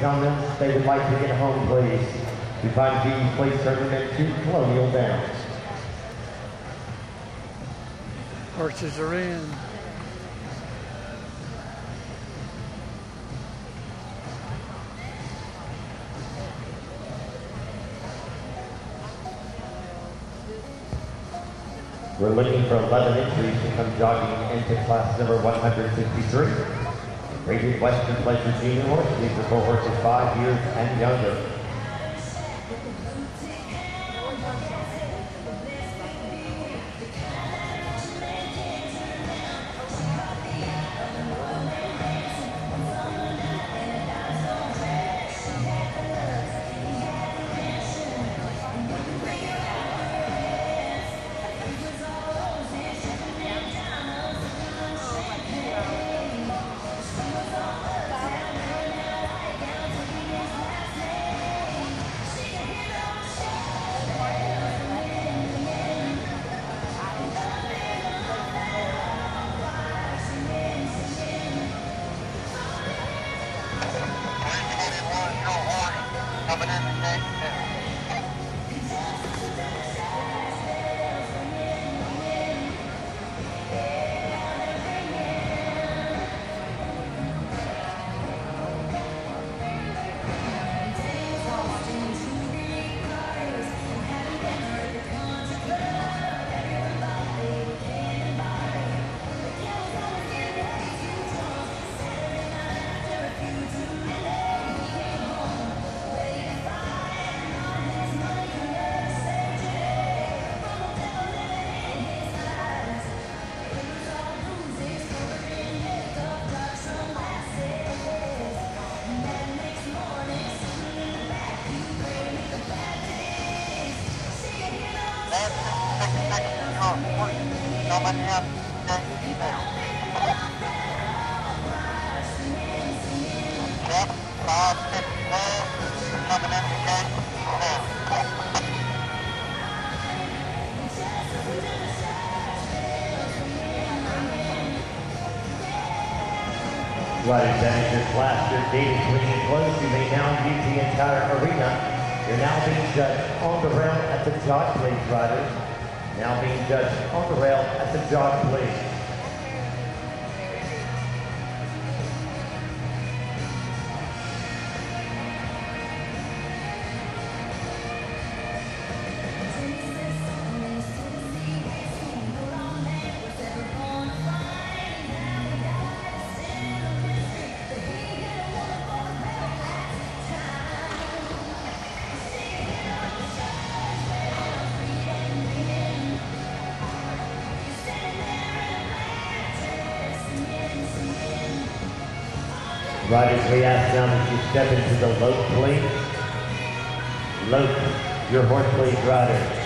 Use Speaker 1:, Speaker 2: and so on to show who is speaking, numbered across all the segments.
Speaker 1: comments they would like to get home, please. We find the place tournament to Colonial Downs.
Speaker 2: Horses are in.
Speaker 1: We're looking for 11 entries to come jogging into class number 153. Rated Western Pleasure Junior Horse. These are for horses 5 years and younger. Riders, that is your class. Your gate is clean and closed. You may now use the entire arena. You're now being judged on the rail at the jog, please, riders. Now being judged on the rail at the jog, please. Riders, we ask now that you step into the lope, please. Lope, your horse, please, riders.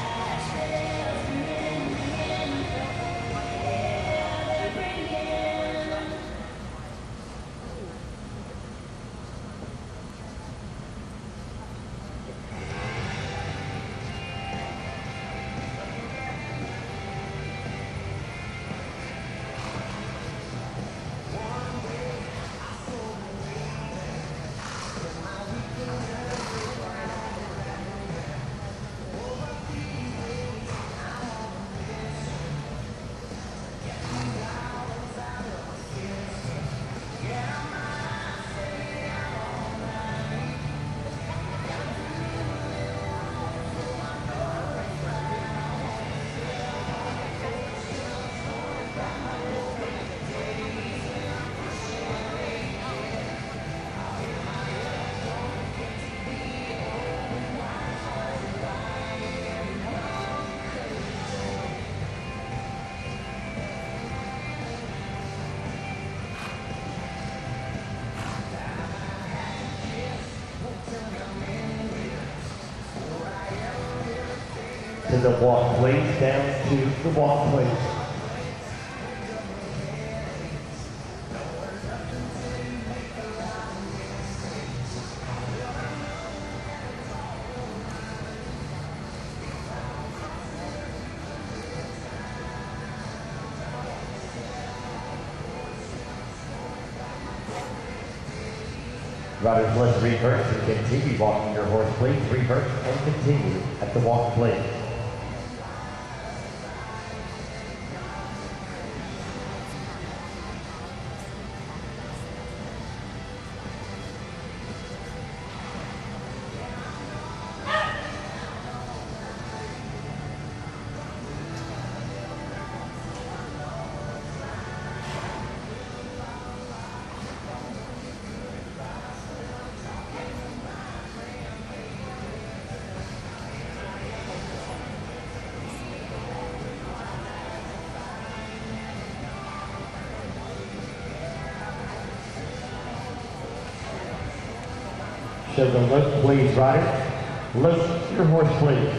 Speaker 1: To the walk, please. Down to the walk, please. Riders, let's reverse and continue walking your horse, please. Reverse and continue at the walk, please. Show the look, please, rider. Look your horse, please.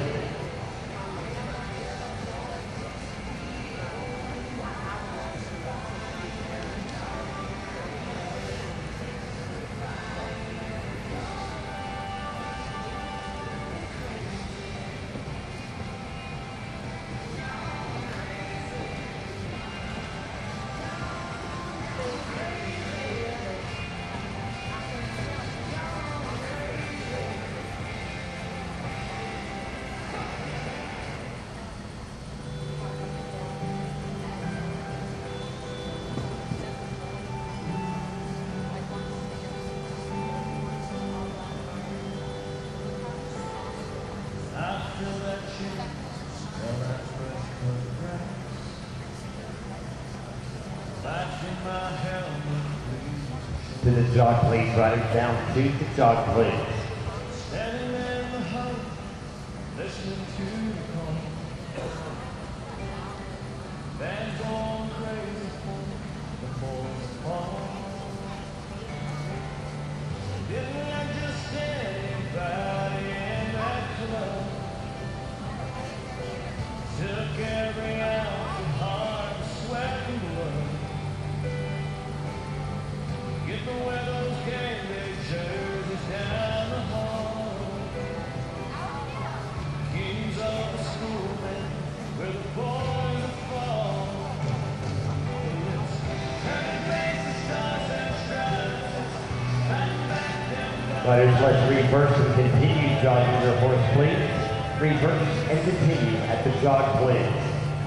Speaker 1: To the jog, please, rider. Down to the jog, please.
Speaker 3: Standing in the hut, listening to the call. Band's going crazy for the boys fall. Didn't I just anybody in that club? Took every ounce of heart, sweat, and blood. Get the way those game day jerseys down the hall. Kings of the schoolmen, where the boys are fall. Turning faces, stars and stripes.
Speaker 1: Riders, let's reverse and continue jogging your horse, please. Reverse and continue at the jog, please.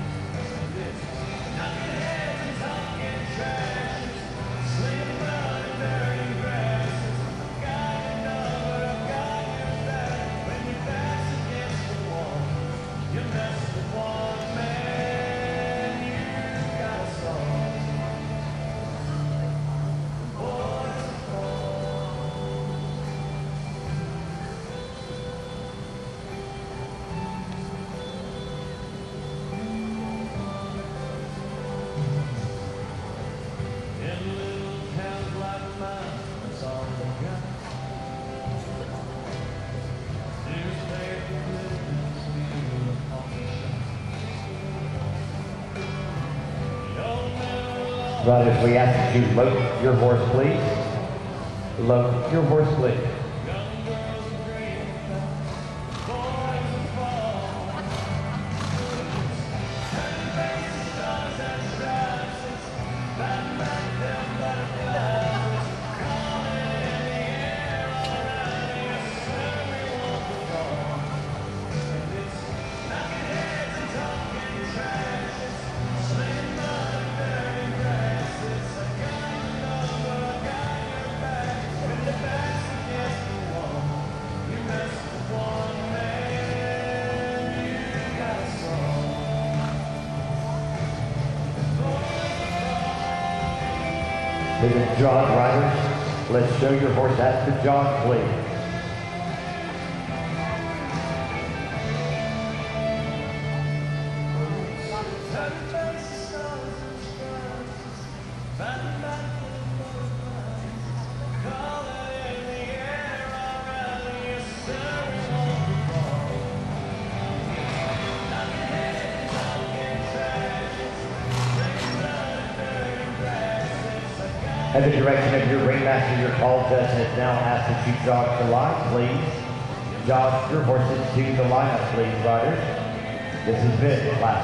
Speaker 1: Riders, we ask you to load your horse, please. Load your horse, please. To the jog, riders, let's show your horse at the jog, please. At the direction of your ringmaster, your call judge has now asked that you jog the line, please. Jog your horses to the lineup, please, riders. This has been Class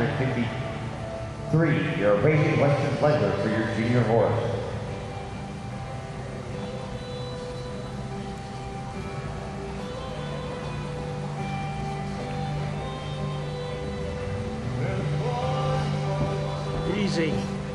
Speaker 1: 153, your Arabian Western Pleasure for your junior horse.
Speaker 2: Lindsay.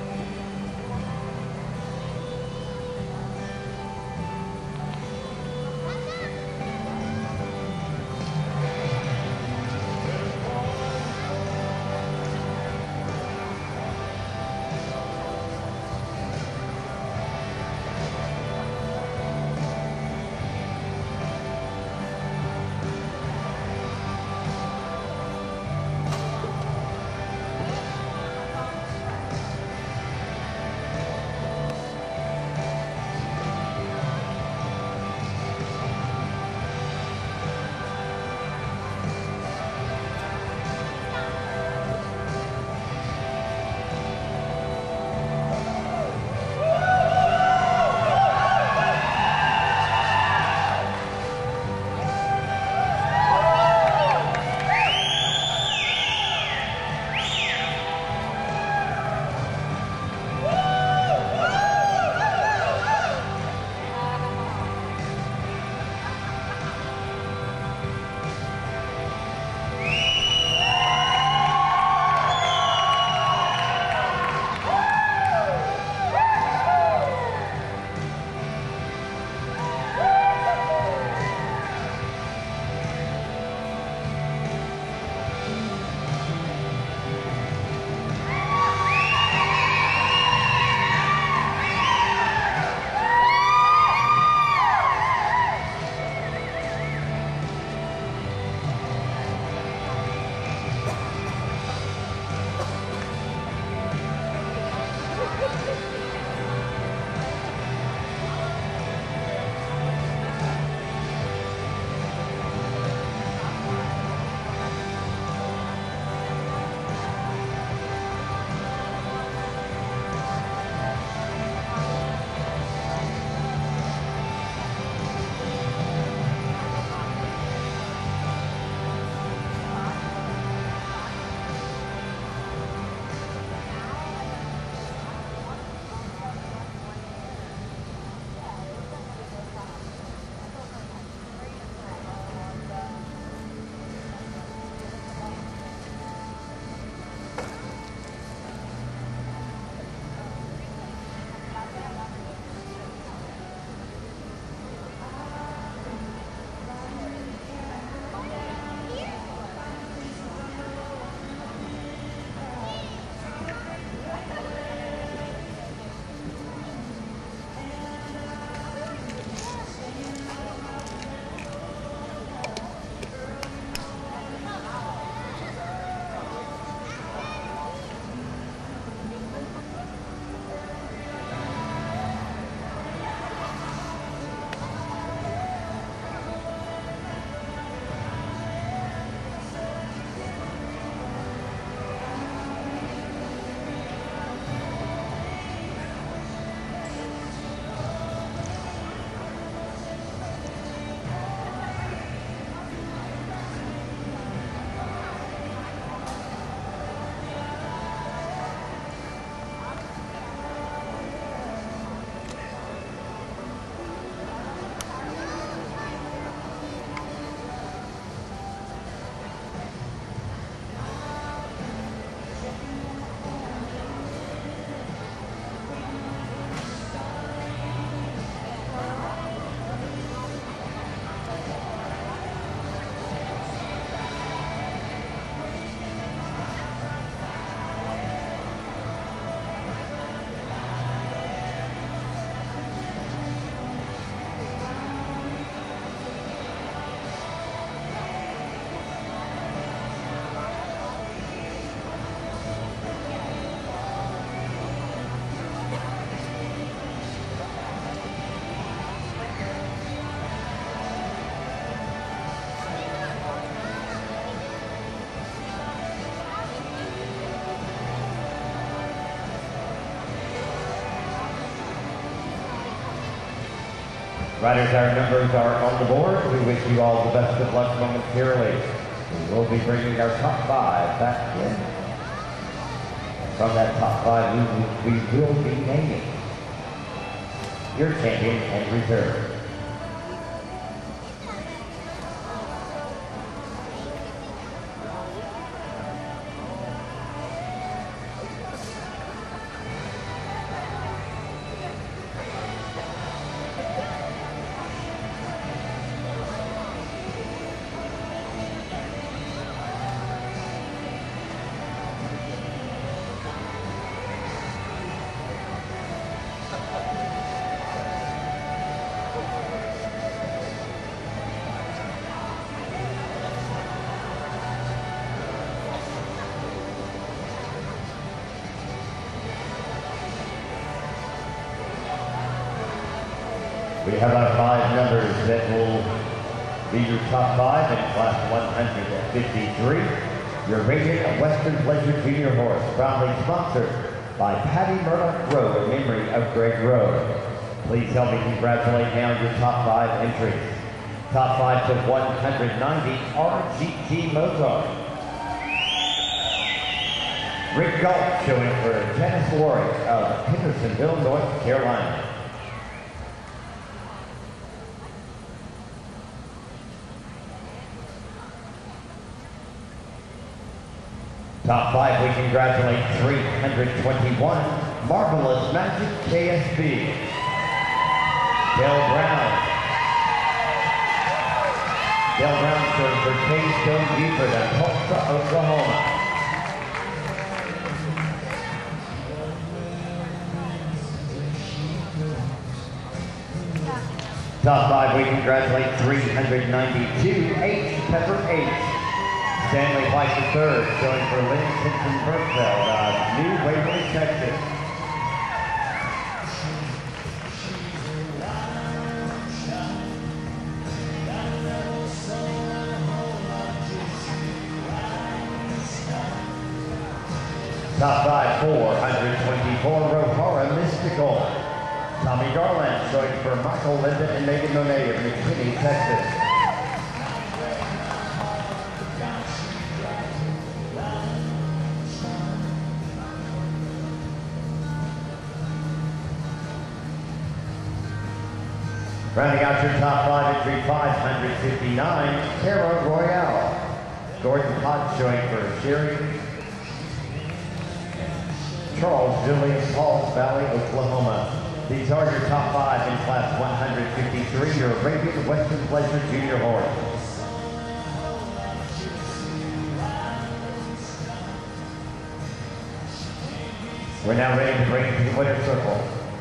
Speaker 1: Riders, our numbers are on the board. We wish you all the best of luck momentarily. We will be bringing our top five back in. From that top five, we will be naming your champion and reserve. have our 5 numbers that will be your top 5 in class 153. Your Radiant Western Pleasure Junior Horse, proudly sponsored by Patty Murdoch Rowe in memory of Greg Rowe. Please help me congratulate now your top 5 entries. Top 5 to 190, RGT Mozart. Rick Galt showing for Janice Warwick of Hendersonville, North Carolina. Top 5, we congratulate 321, Marvelous Magic KSB. Dale Brown. Dale Brown showing for Keystone Buford of Tulsa, Oklahoma. Top 5, we congratulate 392, H. Pepper H. Stanley White III, showing for Lynn Simpson Bergfeld of New Waverly, Texas. Top 5, 424, Rohara Mystical. Tommy Garland showing for Michael Linda and Megan Monet of McKinney, Texas. Rounding out your top 5 entry, 559, Tara Royale. Gordon Potts showing for Sherry. Charles Julian Falls Valley, Oklahoma. These are your top 5 in class 153, your Arabian Western Pleasure Junior Horse. We're now ready to bring to the winner's circle.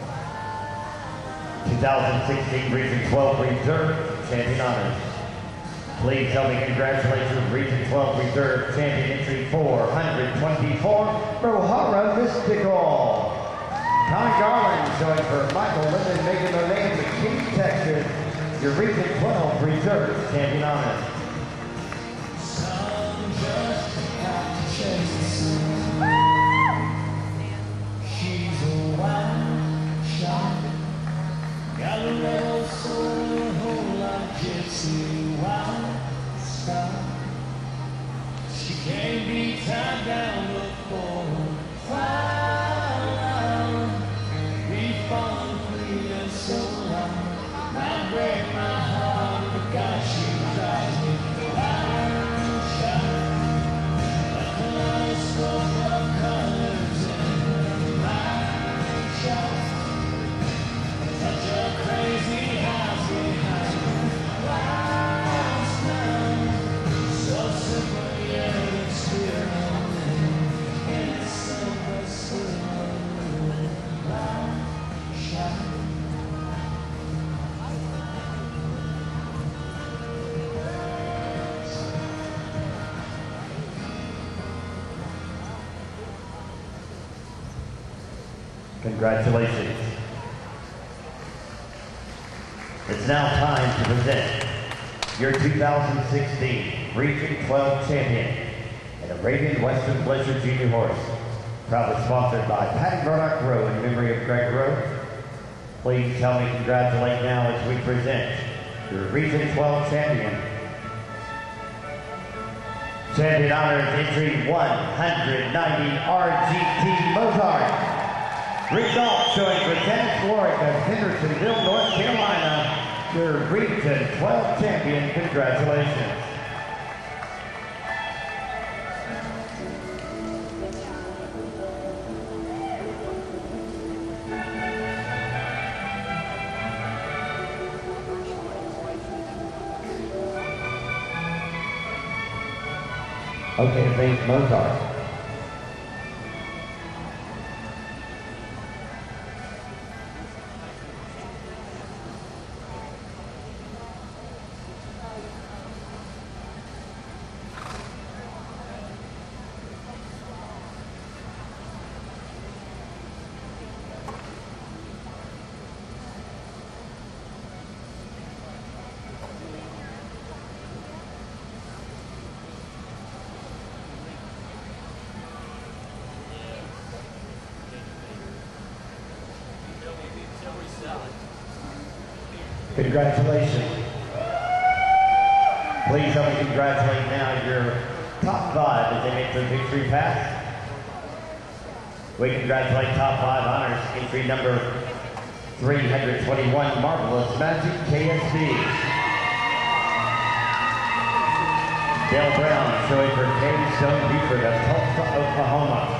Speaker 1: 2016 Region 12 Reserve Champion Honors. Please help me congratulate your Region 12 Reserve Champion entry 424, Rohara Mystical. Tommy Garland showing for Michael Linden, Megan Monet of McKinney, Texas, your Region 12 Reserve Champion Honors.
Speaker 3: She can't be tied down before fire. Be fun, free and so long. Might break my heart because she drives me wild. A kaleidoscope of colors in her mind. Such a crazy house behind me. Wild smell. So simple yet experimental. It's simple, simple. Wild shot.
Speaker 1: Congratulations. It's now time to present your 2016 Region 12 Champion and Arabian Western Pleasure Junior Horse. Proudly sponsored by Patty Murdoch Rowe in memory of Greg Rowe. Please help me congratulate now as we present your Region 12 Champion. Champion honors entry 190, RGT Mozart. Rick Galt showing for Dennis Warwick of Hendersonville, North Carolina, your Region 12 Champion. Congratulations. Okay, thanks, Mozart. Congratulations. Please help me congratulate now your top 5 as they make their victory pass. We congratulate top 5 honors, entry number 321, Marvelous Magic KSB. Dale Brown showing for Katie Stone Buford of Tulsa, Oklahoma.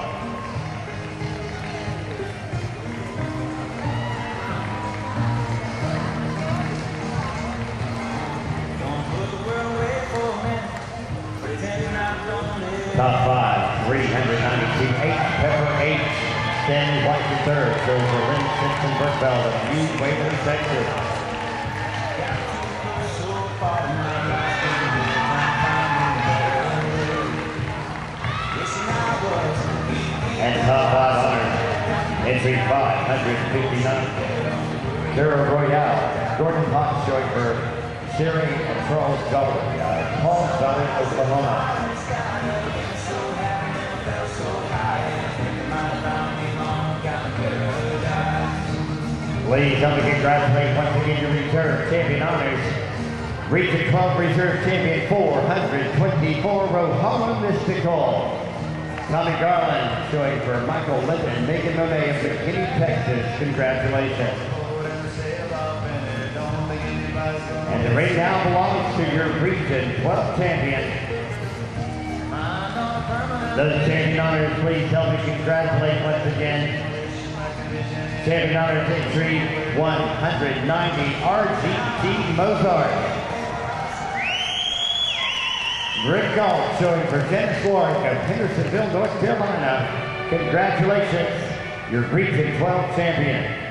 Speaker 1: Top 5, 392, H. Pepper H. Stanley White III, shows for Lynn Simpson Burkbell of New Waverly, Texas. And top 5 honors, entry 559, Kara Royale, Gordon Potts showing for Sherry and Charles Gully, Paul Valley, Oklahoma. Please help me congratulate once again your reserve champion honors. Region 12 Reserve Champion 424, Rohama Mystical. Tommy Garland showing for Michael Linton and Megan Monet of McKinney, Texas. Congratulations. And the ring now belongs to your Region 12 champion. Those champion honors, please help me congratulate once again. Champion honors entry 190, RGT Mozart. Rick Galt showing for Dennis Warwick of Hendersonville, North Carolina. Congratulations, your Region 12 champion.